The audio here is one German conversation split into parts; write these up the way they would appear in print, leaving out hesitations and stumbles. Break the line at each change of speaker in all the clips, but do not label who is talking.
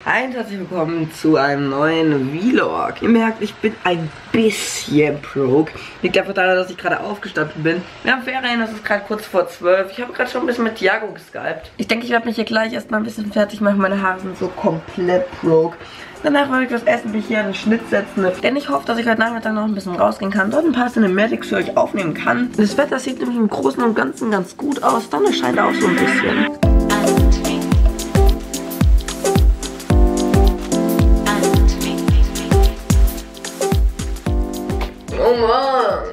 Hi und herzlich willkommen zu einem neuen Vlog. Ihr merkt, ich bin ein bisschen broke. Liegt einfach daran, dass ich gerade aufgestanden bin. Wir haben Ferien, es ist gerade kurz vor 12. Ich habe gerade schon ein bisschen mit Thiago geskypt. Ich denke, ich werde mich hier gleich erstmal ein bisschen fertig machen. Meine Haare sind so komplett broke. Danach wollte ich was essen, mich hier in den Schnitt setzen. Denn ich hoffe, dass ich heute Nachmittag noch ein bisschen rausgehen kann. Dort ein paar Cinematics für euch aufnehmen kann. Das Wetter sieht nämlich im Großen und Ganzen ganz gut aus. Sonne scheint auch so ein bisschen. Oh Mann.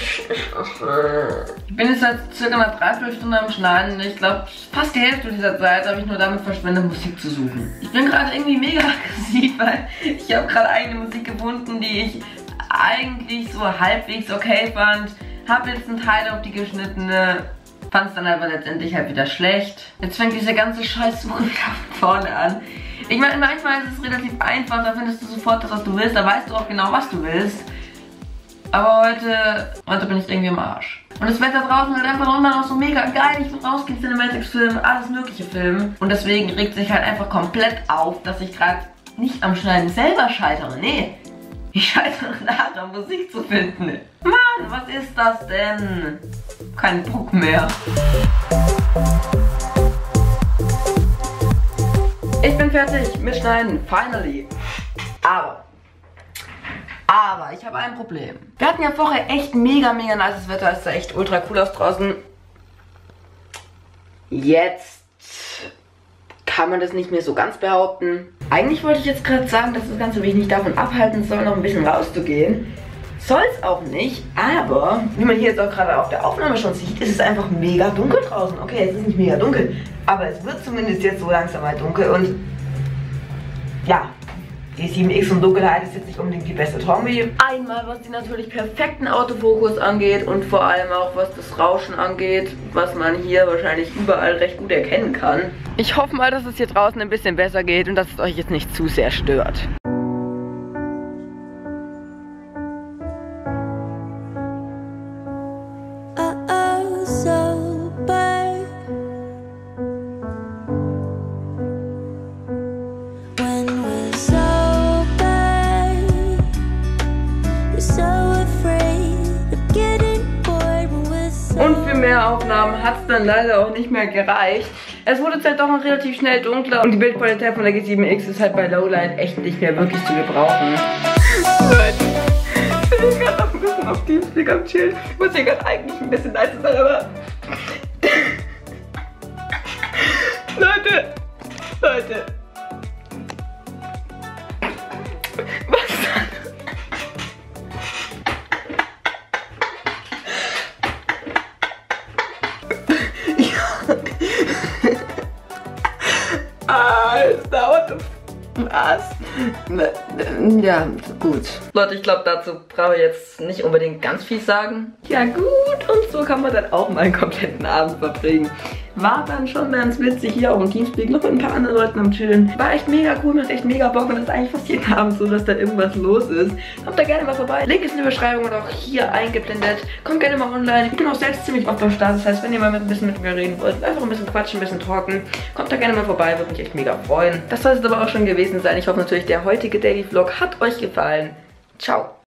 Ich bin jetzt seit circa einer Dreiviertelstunde am Schneiden. Ich glaube, fast die Hälfte dieser Zeit habe ich nur damit verschwendet, Musik zu suchen. Ich bin gerade irgendwie mega aggressiv, weil ich habe gerade eigene Musik gefunden, die ich eigentlich so halbwegs okay fand. Habe jetzt einen Teil auf die geschnittene, fand es dann aber letztendlich halt wieder schlecht. Jetzt fängt diese ganze Scheißsuche wieder von vorne an. Ich meine, manchmal ist es relativ einfach, da findest du sofort das, was du willst, da weißt du auch genau, was du willst. Aber heute bin ich irgendwie im Arsch. Und das Wetter draußen ist einfach immer noch so mega geil. Ich will rausgehen, Cinematics filmen, alles mögliche filmen. Und deswegen regt sich halt einfach komplett auf, dass ich gerade nicht am Schneiden selber scheitere. Nee, ich scheitere daran, Musik zu finden. Mann, was ist das denn? Kein Druck mehr. Ich bin fertig mit Schneiden, finally. Aber ich habe ein Problem. Wir hatten ja vorher echt mega nices Wetter. Es sah echt ultra cool aus draußen. Jetzt kann man das nicht mehr so ganz behaupten. Eigentlich wollte ich jetzt gerade sagen, dass das Ganze mich nicht davon abhalten soll, noch ein bisschen rauszugehen. Soll es auch nicht, aber wie man hier jetzt auch gerade auf der Aufnahme schon sieht, ist es einfach mega dunkel draußen. Okay, es ist nicht mega dunkel, aber es wird zumindest jetzt so langsam mal dunkel und ja. Die 7X und Dunkelheit ist jetzt nicht unbedingt die beste Kombi. Einmal, was den natürlich perfekten Autofokus angeht und vor allem auch, was das Rauschen angeht, was man hier wahrscheinlich überall recht gut erkennen kann. Ich hoffe mal, dass es hier draußen ein bisschen besser geht und dass es euch jetzt nicht zu sehr stört. Und für mehr Aufnahmen hat es dann leider auch nicht mehr gereicht. Es wurde jetzt halt doch noch relativ schnell dunkler und die Bildqualität von der G7X ist halt bei Lowlight echt nicht mehr wirklich zu gebrauchen. Leute, ich bin hier gerade noch ein bisschen auf Teamspeak am Chillen. Ich muss hier gerade eigentlich ein bisschen nice sein, aber... Leute! Es dauert was? Ja, gut. Leute, ich glaube, dazu brauche ich jetzt nicht unbedingt ganz viel sagen. Ja gut, und so kann man dann auch mal einen kompletten Abend verbringen. War dann schon ganz witzig, hier auch im Teamspeak noch mit ein paar anderen Leuten am Chillen. War echt mega cool, macht echt mega Bock und das ist eigentlich fast jeden Abend so, dass da irgendwas los ist. Kommt da gerne mal vorbei. Link ist in der Beschreibung und auch hier eingeblendet. Kommt gerne mal online. Ich bin auch selbst ziemlich oft am Start. Das heißt, wenn ihr mal ein bisschen mit mir reden wollt, einfach ein bisschen quatschen, ein bisschen talken, kommt da gerne mal vorbei. Würde mich echt mega freuen. Das soll es aber auch schon gewesen sein. Ich hoffe natürlich, der heutige Daily Vlog hat euch gefallen. Ciao.